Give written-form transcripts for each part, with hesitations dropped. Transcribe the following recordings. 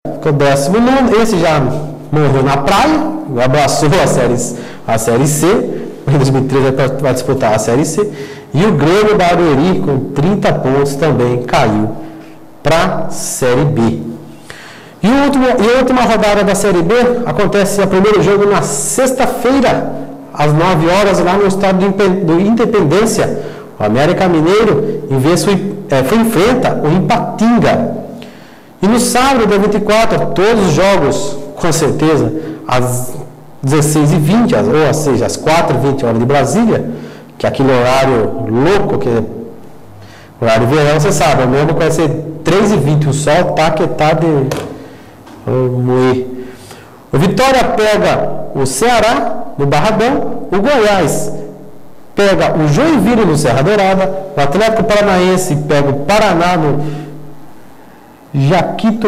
ficou 19º, esse já morreu na praia, abraçou a Série C, em 2013 vai disputar a Série C, e o Grêmio Barueri, com 30 pontos, também caiu para a Série B. E a última rodada da Série B acontece o primeiro jogo na sexta-feira, às 9 horas, lá no estádio do Independência. O América Mineiro enfrenta o Ipatinga. E no sábado, dia 24, todos os jogos, com certeza, às 16h20, ou seja, às 4h20 horas de Brasília, que é aquele horário louco, que é horário de verão, você sabe, mesmo que vai ser 3h20, o sol tá que tá de moer. O Vitória pega o Ceará no Barradão, o Goiás pega o Joinville no Serra Dourada, o Atlético Paranaense pega o Paraná no Jaquito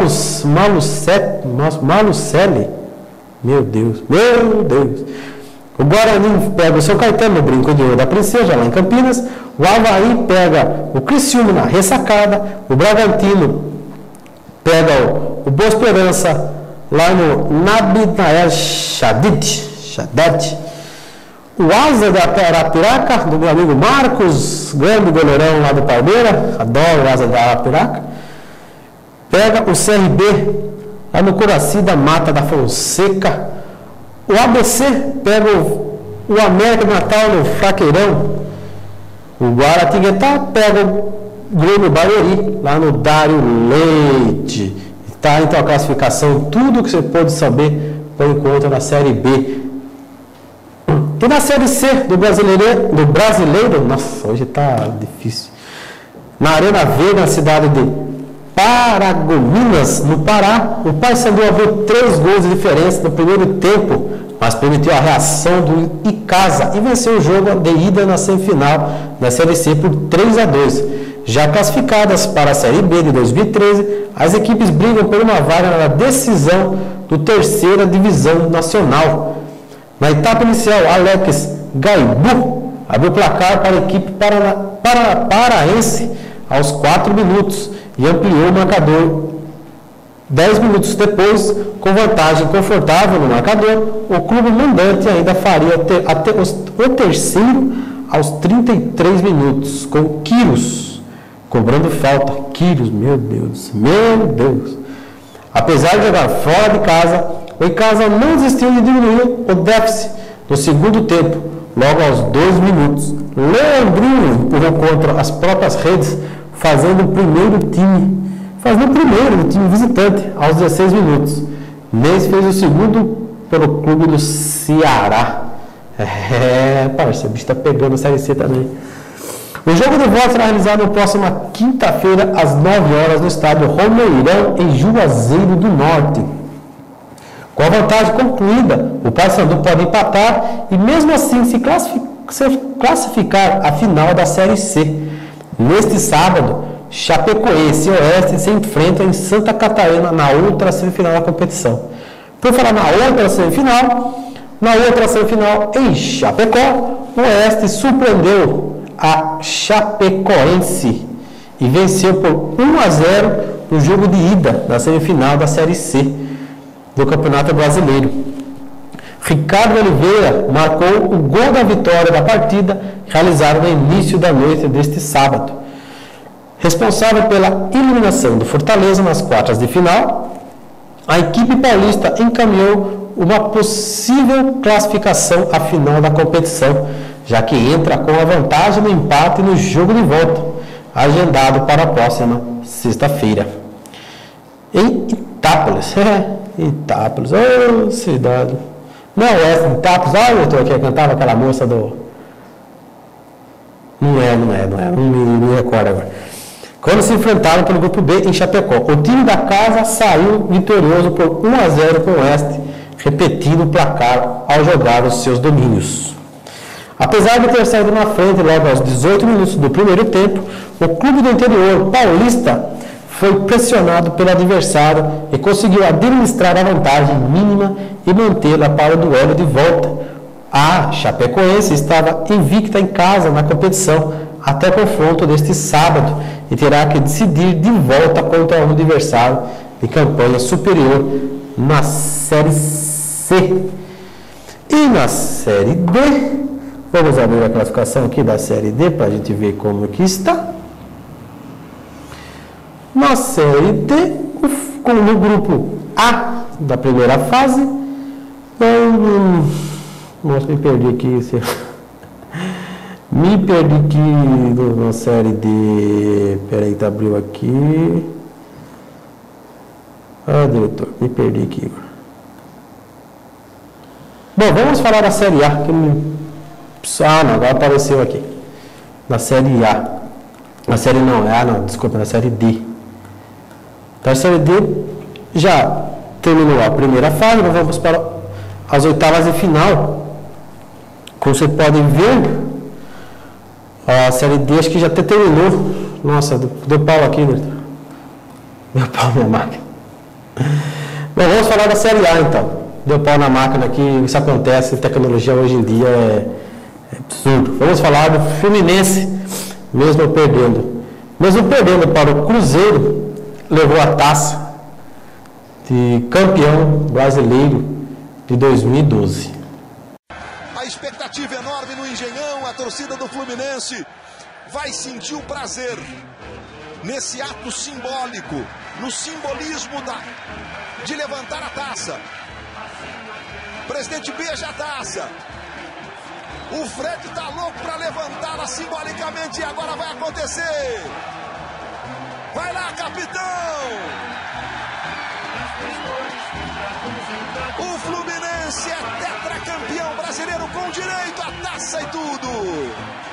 Malucelli. Meu Deus. O Guarani pega o São Caetano no Brinco de Ouro da Princesa, lá em Campinas. O Avaí pega o Criciúma na Ressacada. O Bragantino pega o Boa Esperança lá no Nabinael Shaddad. O Asa da Arapiraca, do meu amigo Marcos, grande goleirão lá do Palmeiras, adoro o Asa da Arapiraca, pega o CRB lá no Coraci da Mata da Fonseca. O ABC pega o América do Natal no Fraqueirão. O Guaratinguetá pega o Grêmio Barueri lá no Dário Leite. Está então a classificação, tudo que você pode saber por enquanto na Série B. E na Série C do Brasileiro, nossa, hoje está difícil. Na Arena Verde, na cidade de Paragominas, no Pará, o Paysandu abriu 3 gols de diferença no primeiro tempo, mas permitiu a reação do Icasa e venceu o jogo de ida na semifinal da Série C por 3-2. Já classificadas para a Série B de 2013, as equipes brigam por uma vaga na decisão do 3ª Divisão Nacional. Na etapa inicial, Alex Gaibu abriu o placar para a equipe paraense aos 4 minutos e ampliou o marcador 10 minutos depois, com vantagem confortável no marcador. O clube mandante ainda faria até o terceiro aos 33 minutos, com Quiros cobrando falta. Quiros, meu Deus. Apesar de jogar fora de casa, o Icasa não desistiu de diminuir o déficit no segundo tempo, logo aos 2 minutos. Leandrinho empurrou contra as próprias redes, fazendo o primeiro do time visitante aos 16 minutos. Nesse fez o segundo pelo clube do Ceará. Parceiro, o bicho está pegando a Série C também. O jogo de volta será realizado na próxima quinta-feira, às 9 horas, no estádio Romeirão, em Juazeiro do Norte. Com a vantagem concluída, o Paysandu pode empatar e mesmo assim se classificar à final da Série C. Neste sábado, Chapecoense e Oeste se enfrentam em Santa Catarina na outra semifinal da competição. Por falar na outra semifinal em Chapecó, o Oeste surpreendeu a Chapecoense e venceu por 1-0 no jogo de ida da semifinal da Série C do Campeonato Brasileiro. Ricardo Oliveira marcou o gol da vitória da partida, realizada no início da noite deste sábado. Responsável pela eliminação do Fortaleza nas quartas de final, a equipe paulista encaminhou uma possível classificação à final da competição, já que entra com a vantagem no empate no jogo de volta, agendado para a próxima sexta-feira. Em Itápolis, cidade. Não é Itápolis, eu aqui cantava aquela moça do... Não me recordo agora. Quando se enfrentaram pelo grupo B em Chapecó, o time da casa saiu vitorioso por 1-0 com o Oeste, repetindo o placar ao jogar os seus domínios. Apesar de ter saído na frente logo aos 18 minutos do primeiro tempo, o clube do interior paulista foi pressionado pelo adversário e conseguiu administrar a vantagem mínima e mantê-la para o duelo de volta. A Chapecoense estava invicta em casa na competição até o confronto deste sábado e terá que decidir de volta contra um adversário e campanha superior na Série C. E na Série D, vamos abrir a classificação aqui da Série D para a gente ver como que está. Na Série D, no grupo A da primeira fase, nossa, me perdi aqui. Me perdi aqui na Série D. Peraí, tá, abriu aqui. Ah, diretor, me perdi aqui. Bom, vamos falar da Série A. Não, agora apareceu aqui. Na Série A. Na Série desculpa, na Série D. Então, a Série D já terminou a primeira fase, nós vamos para as oitavas de final. Como vocês podem ver, a Série D acho que já até terminou. Nossa, deu pau aqui, né? Deu pau na máquina. Bom, vamos falar da Série A então. Deu pau na máquina aqui, isso acontece, tecnologia hoje em dia é absurdo. Vamos falar do Fluminense, mesmo perdendo. Mesmo perdendo para o Cruzeiro, levou a taça de campeão brasileiro de 2012. A expectativa enorme no Engenhão, a torcida do Fluminense vai sentir o prazer nesse ato simbólico, no simbolismo de levantar a taça. O presidente beija a taça. O Fred está louco para levantá-la simbolicamente e agora vai acontecer. Vai lá, capitão! O Fluminense é tetracampeão brasileiro com direito à taça e tudo.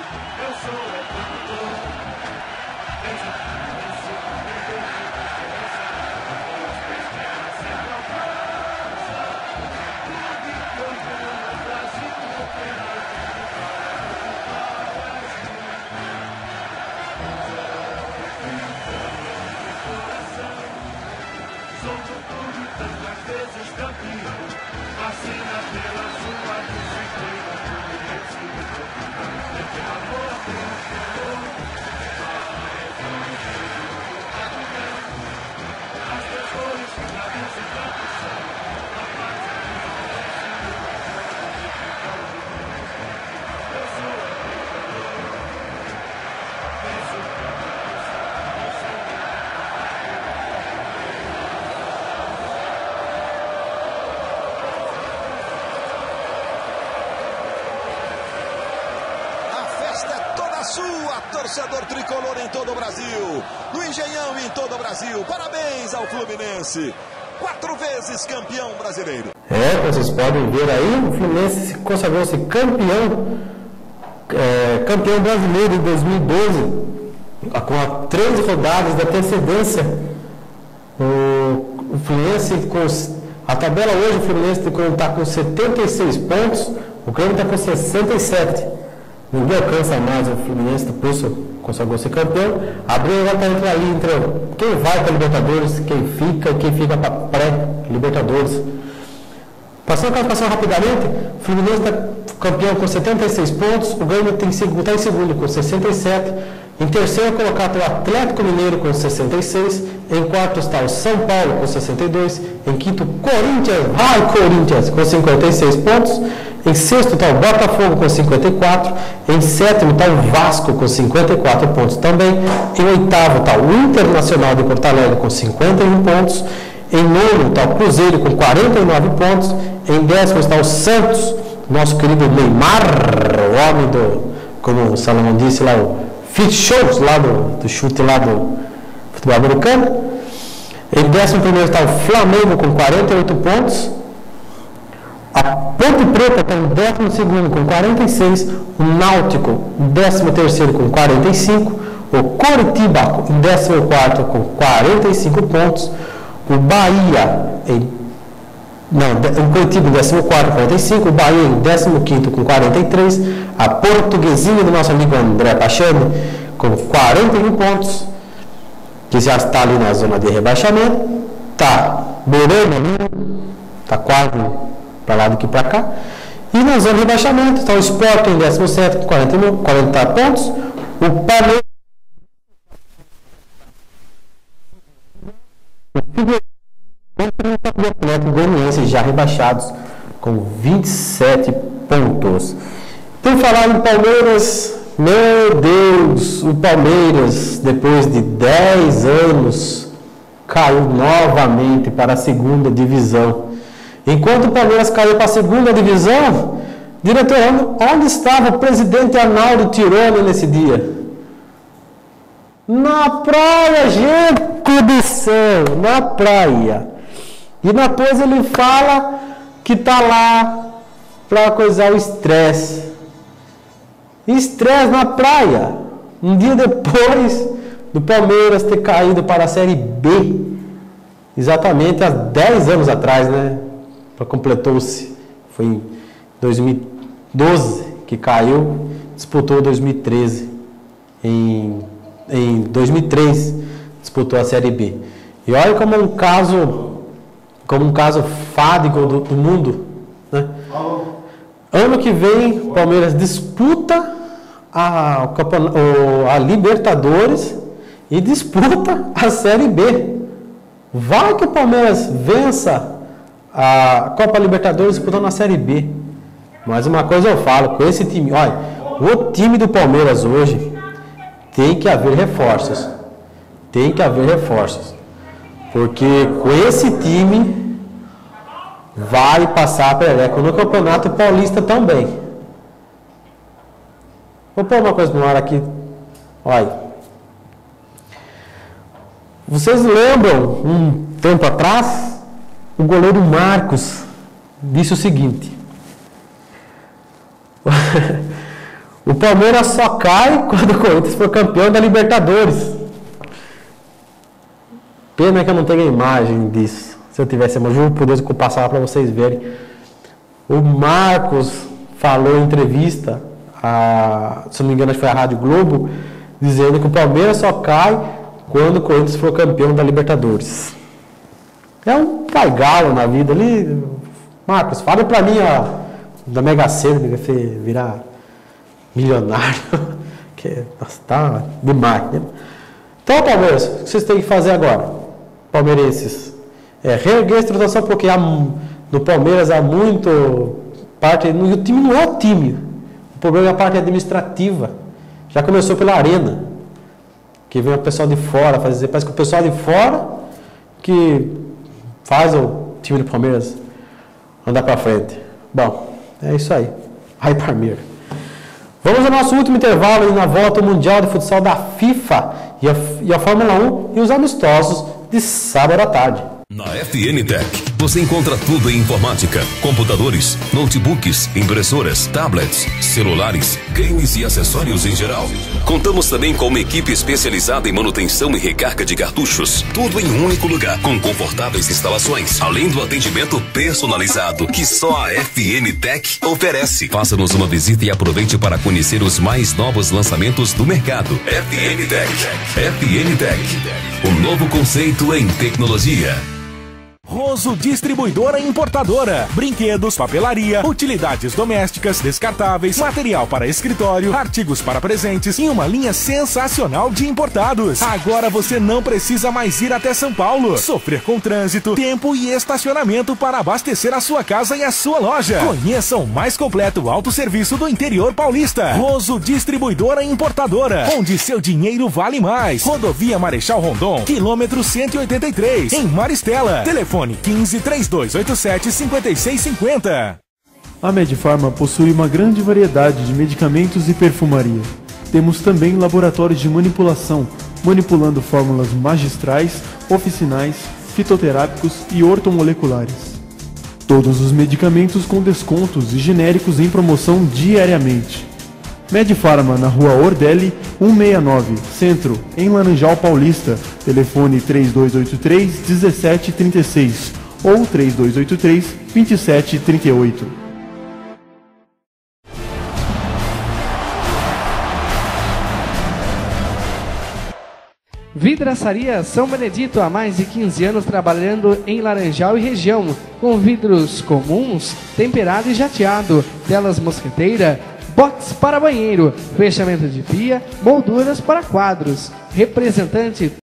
Torcedor tricolor em todo o Brasil, no Engenhão e em todo o Brasil. Parabéns ao Fluminense, 4 vezes campeão brasileiro. Vocês podem ver aí, o Fluminense consagrou-se campeão brasileiro em 2012, com 13 rodadas de antecedência. O Fluminense, a tabela hoje, o Fluminense está com 76 pontos, o Grêmio está com 67. Ninguém alcança mais o Fluminense, por isso consagrou-se campeão. A briga vai estar ali entre quem vai para a Libertadores, quem fica para pré-Libertadores. Passando a classificação rapidamente, o Fluminense está campeão com 76 pontos, o Grêmio está em segundo com 67. Em terceiro colocado o Atlético Mineiro com 66. Em quarto está o São Paulo com 62. Em quinto, Corinthians com 56 pontos. Em sexto está o Botafogo com 54. Em sétimo está o Vasco com 54 pontos também. Em oitavo está o Internacional de Porto Alegre com 51 pontos. Em nono está o Cruzeiro com 49 pontos. Em décimo está o Santos, nosso querido Neymar, o homem como o Salomão disse lá, o fit shows lá do chute lá do futebol americano. Em 11º está o Flamengo com 48 pontos. A Ponte Preta está em 12º com 46. O Náutico em 13º com 45. O Coritiba em 14º com 45 pontos. O Bahia o Coritiba em 14º com 45. O Bahia em 15º com 43. A Portuguesinha do nosso amigo André Pachani com 41 pontos, que já está ali na zona de rebaixamento. Está beirando ali, está quase para lá do que para cá. E na zona de rebaixamento está o Sport em 17º com 40 pontos. O Palmeiras e o Atlético Goianiense já rebaixados com 27 pontos. Por falar em Palmeiras, meu Deus, o Palmeiras, depois de 10 anos, caiu novamente para a segunda divisão. Enquanto o Palmeiras caiu para a segunda divisão, diretor, onde estava o presidente Arnaldo Tironi nesse dia? Na praia, gente do céu, na praia. E depois ele fala que está lá para coisar o estresse. Estresse na praia. Um dia depois do Palmeiras ter caído para a Série B. Exatamente há 10 anos atrás, né? Completou-se. Foi em 2012 que caiu, disputou 2013. Em 2003 disputou a Série B. E olha como um caso fádico do mundo, né? Ano que vem o Palmeiras disputa a Libertadores e disputa a Série B. Vai que o Palmeiras vença a Copa Libertadores disputando a Série B. Mas uma coisa eu falo, com esse time, olha, o time do Palmeiras hoje tem que haver reforços. Tem que haver reforços. Porque com esse time vai passar a perereca no Campeonato Paulista também. Vou pôr uma coisa no ar aqui. Olha. Vocês lembram, um tempo atrás, o goleiro Marcos disse o seguinte: o Palmeiras só cai quando o Corinthians for campeão da Libertadores. Pena que eu não tenho a imagem disso. Se eu tivesse, eu juro por Deus que eu passava para vocês verem. O Marcos falou em entrevista, se não me engano, acho que foi a Rádio Globo, dizendo que o Palmeiras só cai quando o Corinthians for campeão da Libertadores. É um pai-galo na vida ali. Marcos, fala para mim da Mega Sena, que você virar milionário. Que tá demais, né? Então, Palmeiras, o que vocês têm que fazer agora? Palmeirenses, reerguer a estruturação, porque no Palmeiras há muito parte, o time não é o time, o problema é a parte administrativa. Já começou pela Arena, que vem o pessoal de fora fazer, parece que o pessoal de fora que faz o time do Palmeiras andar para frente. Bom, é isso aí. Vai, Palmeiras. Vamos ao nosso último intervalo e na volta ao Mundial de Futsal da FIFA e a Fórmula 1 e os amistosos de sábado à tarde. Na FN Tech, você encontra tudo em informática, computadores, notebooks, impressoras, tablets, celulares, games e acessórios em geral. Contamos também com uma equipe especializada em manutenção e recarga de cartuchos. Tudo em um único lugar, com confortáveis instalações, além do atendimento personalizado que só a FN Tech oferece. Faça-nos uma visita e aproveite para conhecer os mais novos lançamentos do mercado. FN Tech. FN Tech. Um novo conceito em tecnologia. Roso Distribuidora e Importadora. Brinquedos, papelaria, utilidades domésticas, descartáveis, material para escritório, artigos para presentes e uma linha sensacional de importados. Agora você não precisa mais ir até São Paulo, sofrer com trânsito, tempo e estacionamento para abastecer a sua casa e a sua loja. Conheça o mais completo autosserviço do interior paulista. Roso Distribuidora e Importadora, onde seu dinheiro vale mais. Rodovia Marechal Rondon, quilômetro 183, em Maristela. Telefone 15-3287-5650. A Medifarma possui uma grande variedade de medicamentos e perfumaria. Temos também laboratórios de manipulação, manipulando fórmulas magistrais, oficinais, fitoterápicos e ortomoleculares. Todos os medicamentos com descontos e genéricos em promoção diariamente. Medifarma na Rua Ordelli, 169, Centro, em Laranjal Paulista. Telefone 3283-1736 ou 3283-2738. Vidraçaria São Benedito, há mais de 15 anos trabalhando em Laranjal e região, com vidros comuns, temperado e jateado, telas mosqueteira, box para banheiro, fechamento de pia, molduras para quadros. Representante